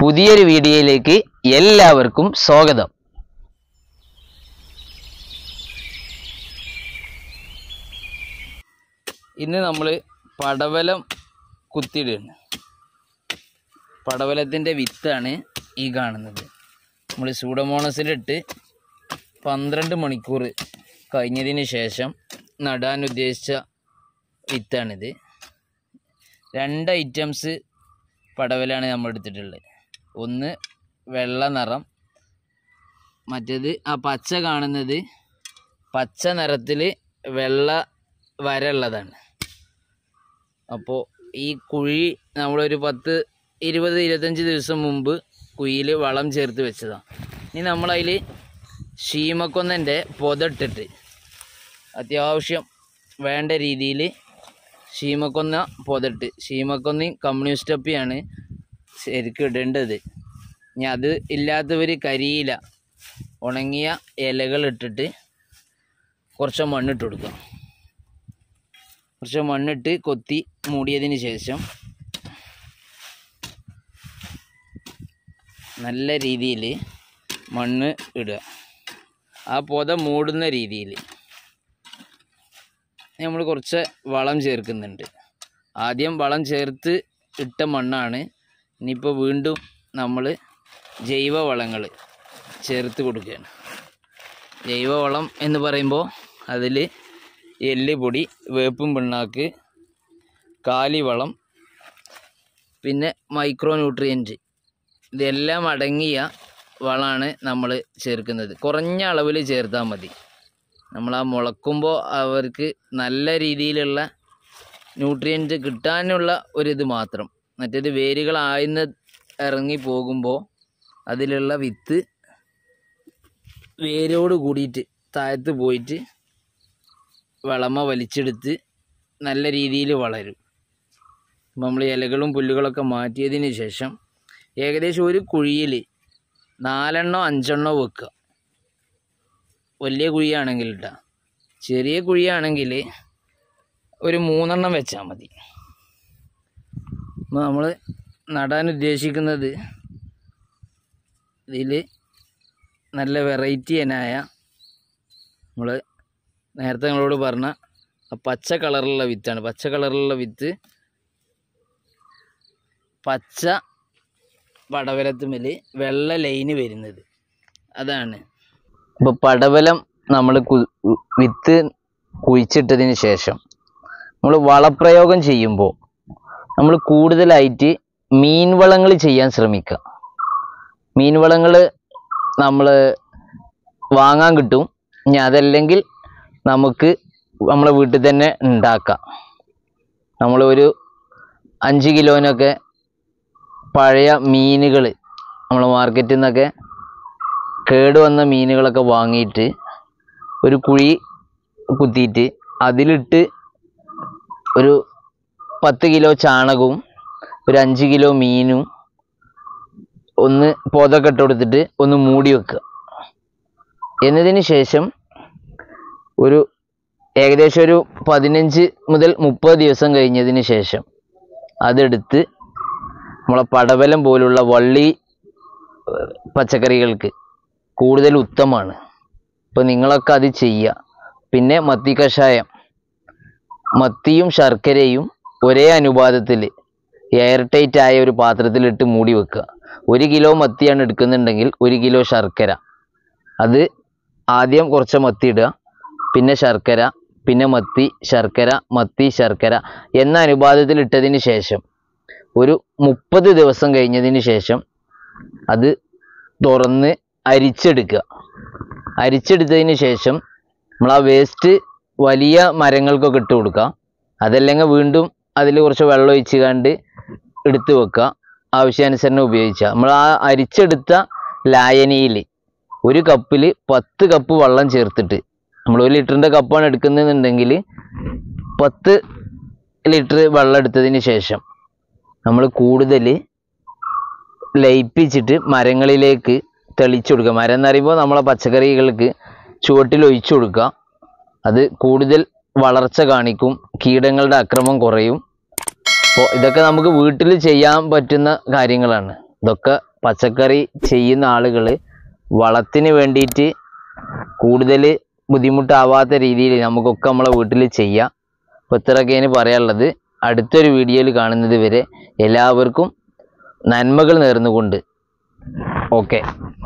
പുതിയൊരു വീഡിയോയിലേക്ക് എല്ലാവർക്കും സ്വാഗതം. ഇന്ന് നമ്മൾ പടവലം കുത്തിയിടുകയാണ്. പടവലത്തിൻ്റെ വിത്താണ് ഈ കാണുന്നത്. നമ്മൾ സൂഡോമോണസിലിട്ട് 12 മണിക്കൂർ കഴിഞ്ഞതിന് ശേഷം നടാൻ ഉദ്ദേശിച്ച വിത്താണിത്. 2 ഐറ്റംസ് പടവലാണ് നമ്മൾ എടുത്തിട്ടുള്ളത്. ഒന്ന് വെള്ള നിറം, മറ്റേത് ആ പച്ച കാണുന്നത് പച്ച നിറത്തിൽ വെള്ള വര ഉള്ളതാണ്. അപ്പോൾ ഈ കുഴി നമ്മളൊരു 10-20-25 ദിവസം മുമ്പ് കുഴിയിൽ വളം ചേർത്ത് വെച്ചതാണ്. ഇനി നമ്മളതിൽ ശീമക്കൊന്നൻ്റെ പൊതിട്ടിട്ട് അത്യാവശ്യം വേണ്ട രീതിയിൽ ശീമക്കൊന്ന പൊതിട്ട്, ശീമക്കൊന്നയും കമ്മ്യൂണിസ്റ്റ് അപ്പിയാണ് ശരിക്കും ഇടേണ്ടത്. ഇനി അത് ഇല്ലാത്തവർ കരിയില, ഉണങ്ങിയ ഇലകൾ ഇട്ടിട്ട് കുറച്ച് മണ്ണിട്ട് കൊടുക്കുക. കുറച്ച് മണ്ണിട്ട് കൊത്തി മൂടിയതിന് ശേഷം നല്ല രീതിയിൽ മണ്ണ് ഇടുക. ആ പൊത മൂടുന്ന രീതിയിൽ നമ്മൾ കുറച്ച് വളം ചേർക്കുന്നുണ്ട്. ആദ്യം വളം ചേർത്ത് ഇട്ട മണ്ണാണ്. ഇനിയിപ്പോൾ വീണ്ടും നമ്മൾ ജൈവ വളങ്ങൾ ചേർത്ത് കൊടുക്കുകയാണ്. ജൈവവളം എന്ന് പറയുമ്പോൾ അതിൽ എല്ലുപൊടി, വേപ്പും പിണ്ണാക്ക്, കാലിവളം, പിന്നെ മൈക്രോ ന്യൂട്രിയൻറ്റ്, ഇതെല്ലാം അടങ്ങിയ വളമാണ് നമ്മൾ ചേർക്കുന്നത്. കുറഞ്ഞ അളവിൽ ചേർത്താൽ മതി. നമ്മൾ ആ മുളക്കുമ്പോൾ അവർക്ക് നല്ല രീതിയിലുള്ള ന്യൂട്രിയൻറ്റ് കിട്ടാനുള്ള ഒരിത് മാത്രം. മറ്റേത് വേരുകളായിന്ന് ഇറങ്ങി പോകുമ്പോൾ അതിലുള്ള വിത്ത് വേരോട് കൂടിയിട്ട് താഴത്ത് പോയിട്ട് വളമ വലിച്ചെടുത്ത് നല്ല രീതിയിൽ വളരും. നമ്മൾ ഇലകളും പുല്ലുകളൊക്കെ മാറ്റിയതിന് ശേഷം ഏകദേശം ഒരു കുഴിയിൽ 4-5 വെക്കുക. വലിയ കുഴിയാണെങ്കിൽ ഇട്ടാ, ചെറിയ കുഴിയാണെങ്കിൽ ഒരു 3 വെച്ചാൽ മതി. അപ്പോൾ നമ്മൾ നടാൻ ഉദ്ദേശിക്കുന്നത് ഇതിൽ നല്ല വെറൈറ്റി ഇനായ, നമ്മൾ നേരത്തെ നിങ്ങളോട് പറഞ്ഞ ആ പച്ച കളറിലുള്ള വിത്താണ്. പച്ച കളറിലുള്ള വിത്ത് പച്ച പടവലത്തുമ്മൽ വെള്ള ലൈന് വരുന്നത് അതാണ്. ഇപ്പോൾ പടവലം നമ്മൾ വിത്ത് കുഴിച്ചിട്ടതിന് ശേഷം നമ്മൾ വളപ്രയോഗം ചെയ്യുമ്പോൾ നമ്മൾ കൂടുതലായിട്ട് മീൻ വളങ്ങൾ ചെയ്യാൻ ശ്രമിക്കുക. മീൻ വളങ്ങൾ നമ്മൾ വാങ്ങാൻ കിട്ടും. ഇനി അതല്ലെങ്കിൽ നമുക്ക് നമ്മളെ വീട്ടിൽ തന്നെ ഉണ്ടാക്കാം. നമ്മളൊരു 5 കിലോനൊക്കെ പഴയ മീനുകൾ നമ്മൾ മാർക്കറ്റിൽ നിന്നൊക്കെ കേടുവന്ന മീനുകളൊക്കെ വാങ്ങിയിട്ട് ഒരു കുഴി കുത്തിയിട്ട് അതിലിട്ട് ഒരു 10 കിലോ ചാണകവും ഒരു 5 കിലോ മീനും ഒന്ന് പൊതൊക്കെ ഇട്ട് കൊടുത്തിട്ട് ഒന്ന് മൂടി വെക്കുക. എന്നതിന് ശേഷം ഒരു ഏകദേശം ഒരു 15 മുതൽ 30 ദിവസം കഴിഞ്ഞതിന് ശേഷം അതെടുത്ത് നമ്മളെ പടവലം പോലുള്ള വള്ളി പച്ചക്കറികൾക്ക് കൂടുതൽ ഉത്തമമാണ്. അപ്പോൾ നിങ്ങളൊക്കെ അത് ചെയ്യുക. പിന്നെ മത്തി കഷായം, മത്തിയും ശർക്കരയും ഒരേ അനുപാതത്തിൽ എയർ ടൈറ്റ് ആയ ഒരു പാത്രത്തിലിട്ട് മൂടി വെക്കുക. 1 കിലോ മത്തിയാണ് എടുക്കുന്നുണ്ടെങ്കിൽ 1 കിലോ ശർക്കര, അത് ആദ്യം കുറച്ച് മത്തി ഇടുക, പിന്നെ ശർക്കര, പിന്നെ മത്തി ശർക്കര, മത്തി ശർക്കര എന്ന അനുപാതത്തിൽ ഇട്ടതിന് ശേഷം ഒരു 30 ദിവസം കഴിഞ്ഞതിന് ശേഷം അത് തുറന്ന് അരിച്ചെടുക്കുക. അരിച്ചെടുത്തതിന് ശേഷം നമ്മൾ ആ വേസ്റ്റ് വലിയ മരങ്ങൾക്കൊക്കെ ഇട്ട് കൊടുക്കുക. അതല്ലെങ്കിൽ വീണ്ടും അതിൽ കുറച്ച് വെള്ളം ഒഴിച്ച് കണ്ട് എടുത്ത് വെക്കുക. ആവശ്യാനുസരണം ഉപയോഗിക്കുക. നമ്മൾ ആ അരിച്ചെടുത്ത ലായനിയിൽ 1 കപ്പിൽ 10 കപ്പ് വെള്ളം ചേർത്തിട്ട്, നമ്മൾ 1 ലിറ്ററിൻ്റെ കപ്പാണ് എടുക്കുന്നതെന്നുണ്ടെങ്കിൽ 10 ലിറ്റർ വെള്ളം എടുത്തതിന് ശേഷം നമ്മൾ കൂടുതൽ ലയിപ്പിച്ചിട്ട് മരങ്ങളിലേക്ക് തെളിച്ചു കൊടുക്കുക. മരം എന്ന് പറയുമ്പോൾ നമ്മളെ പച്ചക്കറികൾക്ക് ചുവട്ടിൽ ഒഴിച്ചു കൊടുക്കുക. അത് കൂടുതൽ വളർച്ച കാണിക്കും, കീടങ്ങളുടെ ആക്രമണം കുറയും. അപ്പോൾ ഇതൊക്കെ നമുക്ക് വീട്ടിൽ ചെയ്യാൻ പറ്റുന്ന കാര്യങ്ങളാണ്. ഇതൊക്കെ പച്ചക്കറി ചെയ്യുന്ന ആളുകൾ വളത്തിന് വേണ്ടിയിട്ട് കൂടുതൽ ബുദ്ധിമുട്ടാവാത്ത രീതിയിൽ നമുക്കൊക്കെ നമ്മളെ വീട്ടിൽ ചെയ്യാം. അപ്പോൾ ഇത്രയൊക്കെയാണ് പറയാനുള്ളത്. അടുത്തൊരു വീഡിയോയിൽ കാണുന്നത് വരെ എല്ലാവർക്കും നന്മകൾ നേർന്നുകൊണ്ട് ഓക്കെ.